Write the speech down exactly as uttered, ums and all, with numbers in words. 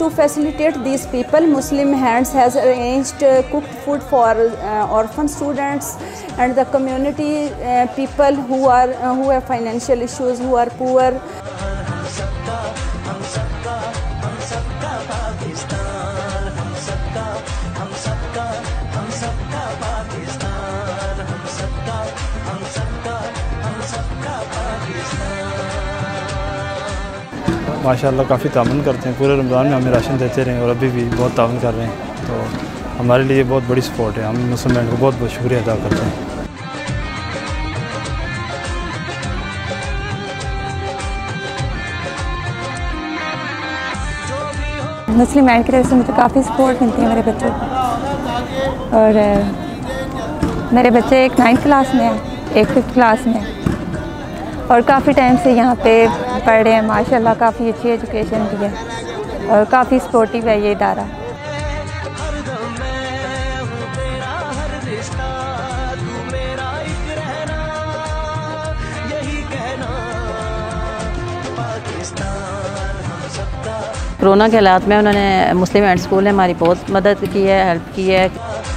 to facilitate these people, Muslim Hands has arranged uh, cooked food for uh, orphan students and the community uh, people who are uh, who have financial issues, who are poor. माशाल्लाह काफ़ी तावन करते हैं, पूरे रमज़ान में हमें ration देते रहे और अभी भी बहुत तावन कर रहे हैं, तो हमारे लिए बहुत बड़ी सपोर्ट है। हम मुसलमान को बहुत बहुत शुक्रिया अदा करते हैं। मुस्लिम हैंड की तरफ से मुझे काफ़ी सपोर्ट मिलती है मेरे बच्चों को, और मेरे बच्चे एक नाइन्थ क्लास में है, एक फिफ्थ क्लास में है और काफ़ी टाइम से यहाँ पे पढ़ रहे हैं। माशाल्लाह काफ़ी अच्छी एजुकेशन भी है और काफ़ी सपोर्टिव है ये इदारा। कोरोना के हालात में उन्होंने मुस्लिम हैंड स्कूल ने हमारी बहुत मदद की है, हेल्प की है।